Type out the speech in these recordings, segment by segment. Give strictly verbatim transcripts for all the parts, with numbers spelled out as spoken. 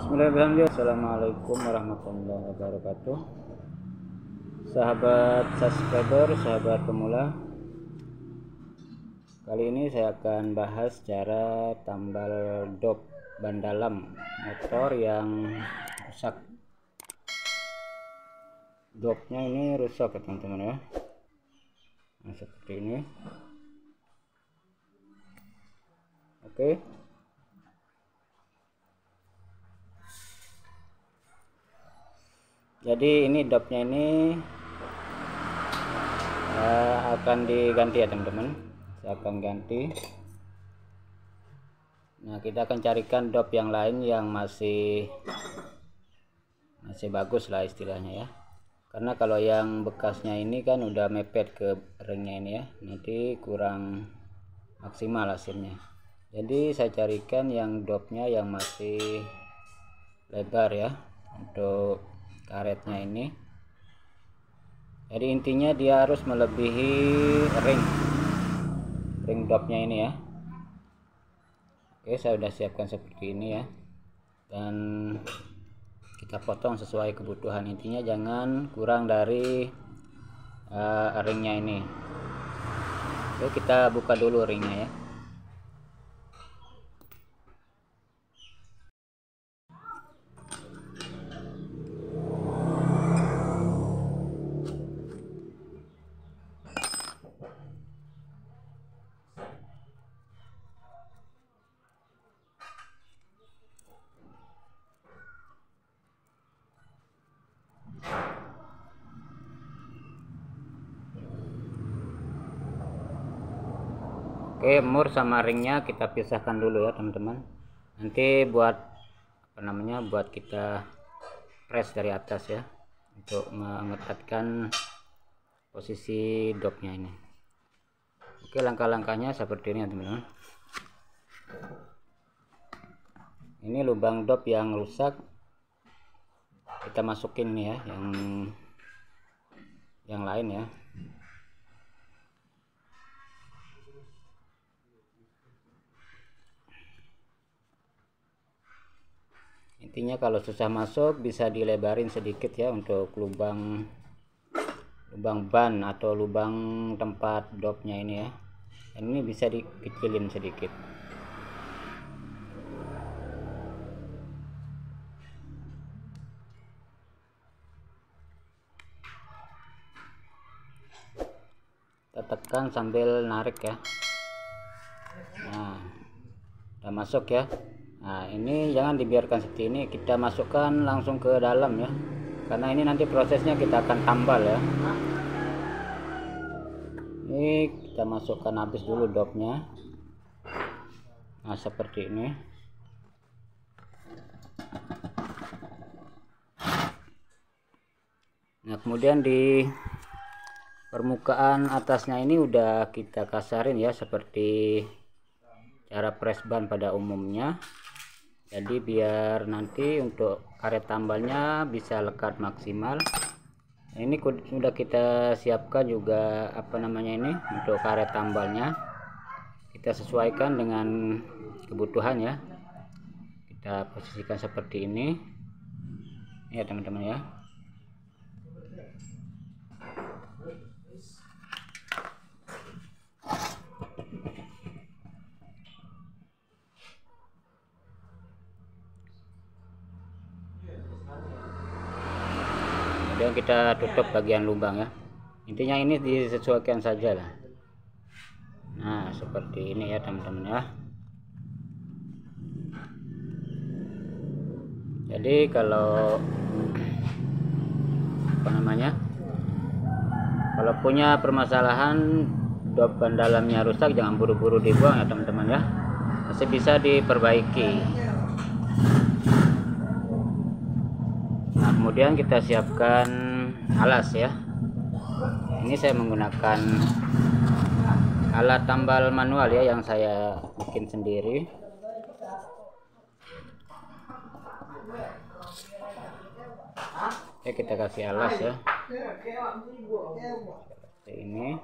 Bismillahirrahmanirrahim. Assalamualaikum warahmatullahi wabarakatuh. Sahabat subscriber, sahabat pemula, kali ini saya akan bahas cara tambal dop ban dalam motor yang rusak. Dopnya ini rusak ya teman-teman ya. Nah, seperti ini. Oke. Jadi ini dopnya ini uh, akan diganti ya teman-teman. Saya akan ganti. Nah, kita akan carikan dop yang lain yang masih masih bagus lah istilahnya ya. Karena kalau yang bekasnya ini kan udah mepet ke ringnya ini ya, nanti kurang maksimal hasilnya. Jadi saya carikan yang dopnya yang masih lebar ya untuk karetnya ini. Jadi intinya dia harus melebihi ring ring dopnya ini ya. Oke, saya sudah siapkan seperti ini ya, dan kita potong sesuai kebutuhan. Intinya jangan kurang dari uh, ringnya ini. Oke, kita buka dulu ringnya ya. Oke, mur sama ringnya kita pisahkan dulu ya teman-teman. Nanti buat apa namanya buat kita press dari atas ya, untuk mengetatkan posisi dopnya ini. Oke, langkah-langkahnya seperti ini ya teman-teman. Ini lubang dop yang rusak, kita masukin nih ya, yang yang lain ya. Intinya kalau susah masuk bisa dilebarin sedikit ya untuk lubang lubang ban atau lubang tempat dopnya ini ya. Dan ini bisa dikecilin sedikit. Kita tekan sambil narik ya. Nah, udah masuk ya. Nah, ini jangan dibiarkan seperti ini, kita masukkan langsung ke dalam ya, karena ini nanti prosesnya kita akan tambal ya. Ini kita masukkan habis dulu dopnya. Nah, seperti ini. Nah, kemudian di permukaan atasnya ini udah kita kasarin ya, seperti cara press ban pada umumnya. Jadi biar nanti untuk karet tambalnya bisa lekat maksimal. Ini sudah kita siapkan juga apa namanya ini untuk karet tambalnya. Kita sesuaikan dengan kebutuhan ya. Kita posisikan seperti ini. Ya teman-teman ya. Kemudian kita tutup bagian lubang ya. Intinya ini disesuaikan saja lah. Nah, seperti ini ya teman-teman ya. Jadi kalau apa namanya kalau punya permasalahan dop ban dalamnya rusak, jangan buru-buru dibuang ya teman-teman ya. Masih bisa diperbaiki. Nah, kemudian kita siapkan alas ya. Ini saya menggunakan alat tambal manual ya, yang saya bikin sendiri. Oke, kita kasih alas ya. Seperti ini.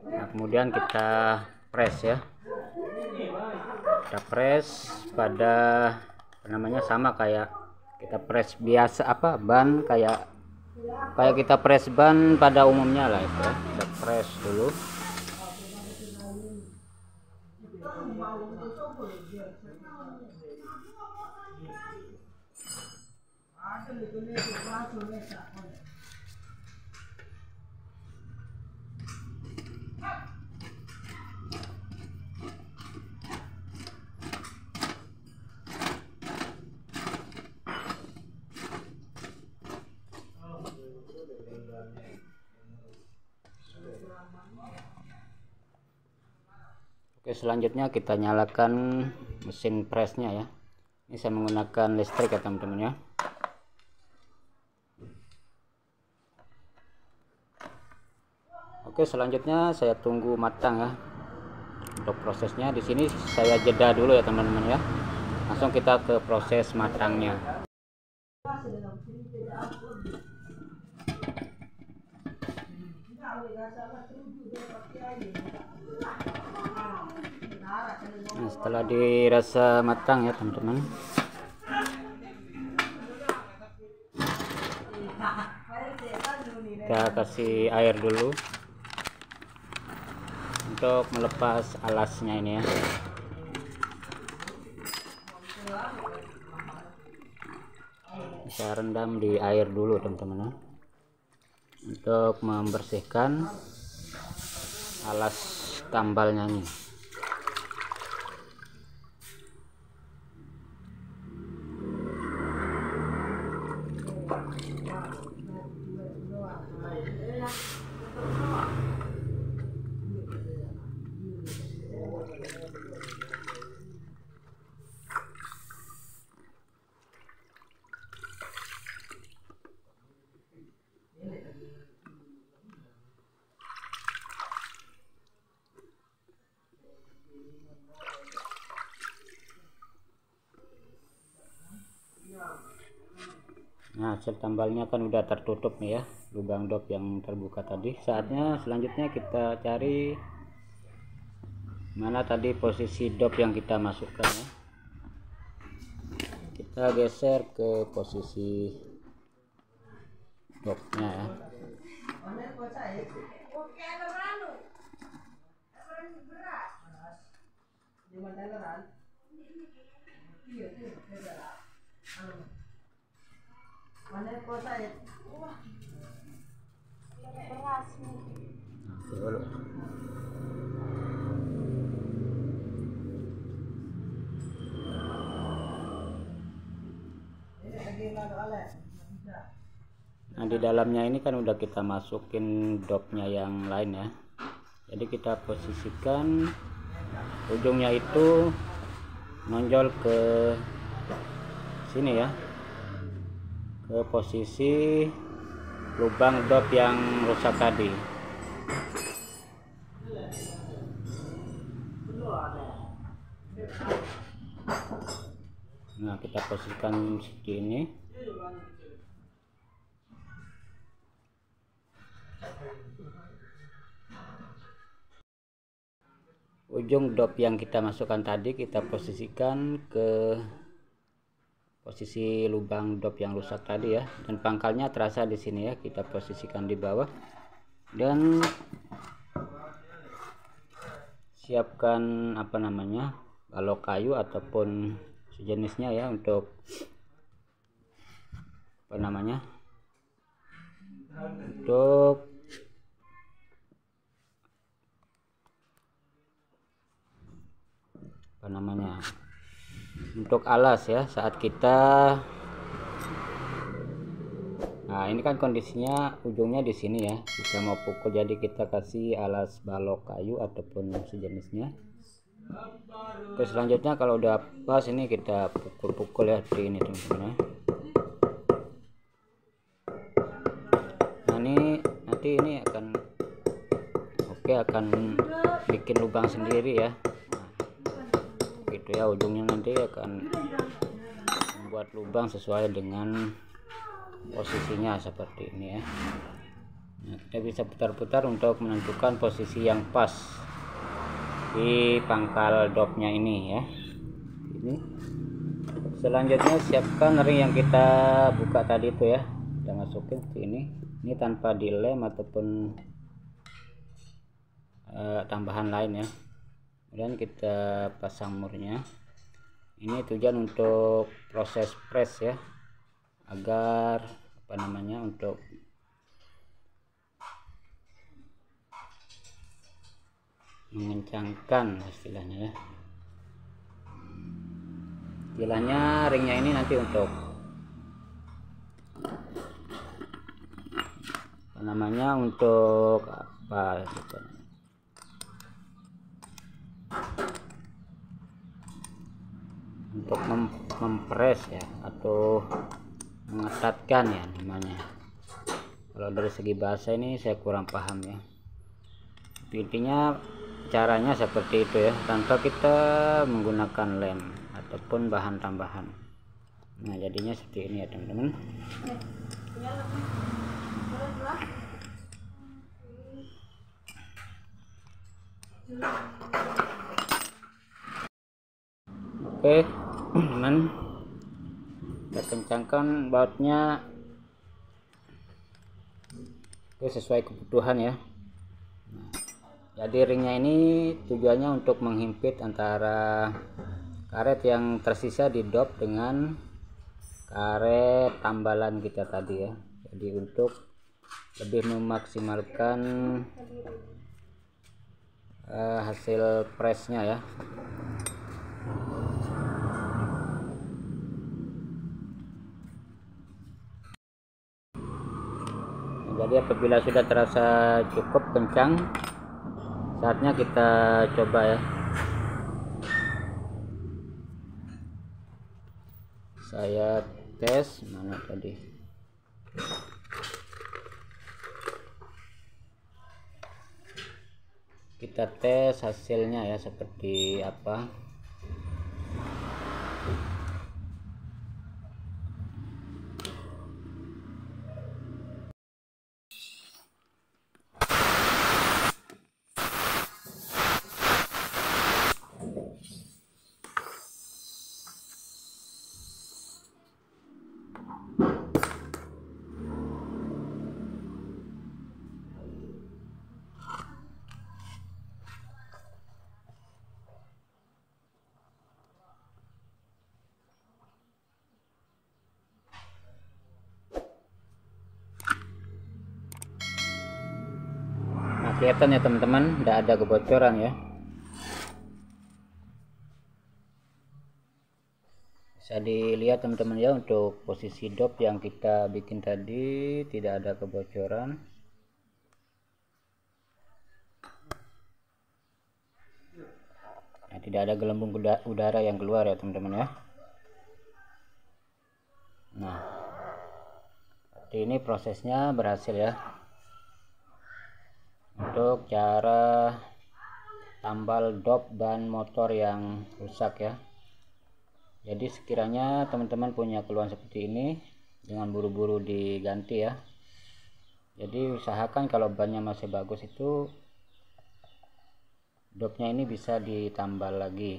Nah, kemudian kita press ya, kita press pada apa namanya, sama kayak kita press biasa apa ban, kayak kayak kita press ban pada umumnya lah itu ya. Kita press dulu. Oke, selanjutnya kita nyalakan mesin pressnya ya. Ini saya menggunakan listrik ya teman-teman ya. Oke, selanjutnya saya tunggu matang ya. Untuk prosesnya di sini saya jeda dulu ya teman-teman ya. Langsung kita ke proses matangnya. Nah, setelah dirasa matang ya teman-teman, kita kasih air dulu untuk melepas alasnya ini ya. Saya rendam di air dulu teman-teman ya, untuk membersihkan alas tambalnya nih. Nah, hasil tambalnya kan udah tertutup nih ya, lubang dop yang terbuka tadi. Saatnya selanjutnya kita cari mana tadi posisi dop yang kita masukkan ya. Kita geser ke posisi dopnya ya. Nah, di dalamnya ini kan udah kita masukin dopnya yang lain ya. Jadi kita posisikan ujungnya itu nonjol ke sini ya, ke posisi lubang dop yang rusak tadi. Nah, kita posisikan seperti ini. Ujung dop yang kita masukkan tadi kita posisikan ke posisi lubang dop yang rusak tadi ya, dan pangkalnya terasa di sini ya. Kita posisikan di bawah dan siapkan apa namanya, balok kayu ataupun sejenisnya ya, untuk apa namanya, untuk apa namanya untuk alas ya, saat kita, nah ini kan kondisinya ujungnya di sini ya, kita mau pukul, jadi kita kasih alas balok kayu ataupun sejenisnya. Oke, selanjutnya kalau udah pas ini kita pukul-pukul ya seperti ini teman-teman. Nah ini nanti ini akan oke akan bikin lubang sendiri ya. Gitu ya, ujungnya nanti akan membuat lubang sesuai dengan posisinya seperti ini ya. Nah, kita bisa putar-putar untuk menentukan posisi yang pas di pangkal dopnya ini ya. Ini selanjutnya siapkan ring yang kita buka tadi itu ya, kita masukin ke ini ini tanpa dilem ataupun uh, tambahan lain ya. Kemudian kita pasang murnya. Ini tujuan untuk proses press ya, agar apa namanya untuk mengencangkan istilahnya ya. Istilahnya ringnya ini nanti untuk apa namanya untuk apa gitu. Untuk mem mempres ya atau mengetatkan ya namanya. Kalau dari segi bahasa ini saya kurang paham ya. Intinya caranya seperti itu ya, tanpa kita menggunakan lem ataupun bahan tambahan. Nah jadinya seperti ini ya teman-teman. Oke teman, kita kencangkan bautnya itu sesuai kebutuhan ya. Nah, jadi ringnya ini tujuannya untuk menghimpit antara karet yang tersisa di dop dengan karet tambalan kita tadi ya. Jadi untuk lebih memaksimalkan uh, hasil pressnya ya. Jadi apabila sudah terasa cukup kencang, saatnya kita coba ya. Saya tes mana tadi. Kita tes hasilnya ya seperti apa. Kelihatan ya teman-teman, tidak ada kebocoran ya. Bisa dilihat teman-teman ya, untuk posisi dop yang kita bikin tadi tidak ada kebocoran. Nah, tidak ada gelembung udara yang keluar ya teman-teman ya. Nah, seperti ini prosesnya berhasil ya. Untuk cara tambal dop ban motor yang rusak ya. Jadi sekiranya teman-teman punya keluhan seperti ini, jangan buru-buru diganti ya. Jadi usahakan kalau bannya masih bagus itu dopnya ini bisa ditambal lagi.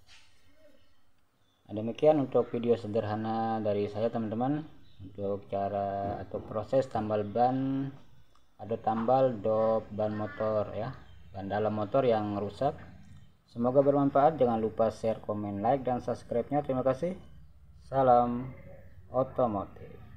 Nah, demikian untuk video sederhana dari saya teman-teman, untuk cara atau proses tambal ban atau tambal dop ban motor ya, ban dalam motor yang rusak. Semoga bermanfaat. Jangan lupa share, komen, like, dan subscribe-nya. Terima kasih. Salam otomotif.